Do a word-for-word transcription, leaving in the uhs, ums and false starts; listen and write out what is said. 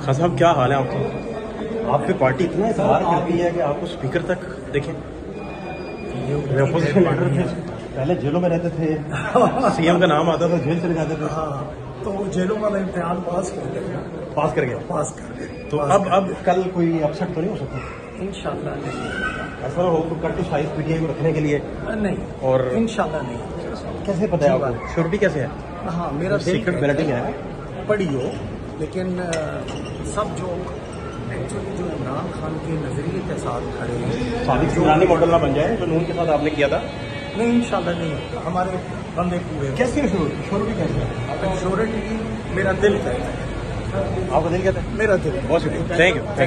खान साहब क्या हाल है आपका? आपकी पार्टी इतना इजहार करती है कि आपको स्पीकर तक देखें। अपोजिशन लीडर थे, पहले जेलों में रहते थे, सीएम का नाम आता था जेल चले जाते थे। हाँ, तो जेलों वाला इम्तिहान पास कर गया पास कर गया पास कर गया तो अब अब कल कोई अपसेट तो नहीं हो सकता? इंशाल्लाह नहीं, ऐसा हो तो कट टू साइज पीटीआई को रखने के लिए नहीं और इंशाल्लाह नहीं। कैसे पता है आपको? श्योरिटी कैसे है? हाँ, मेरा सीक्रेट बैलेटिंग है, पढ़ी हो, लेकिन सब जो एक्चुअली जो इमरान खान के नजरिए के साथ खड़े हैं, सादिक सिंघानी मॉडल ना बन जाए जो नून के साथ आपने किया था। नहीं इंशाल्लाह नहीं, हमारे बंदे पूरे। कैसे श्योरिटी कैसे है? श्योरिटी मेरा दिल कहता है। आपका दिल कहता है? मेरा दिल। बहुत शुक्रिया, थैंक यू।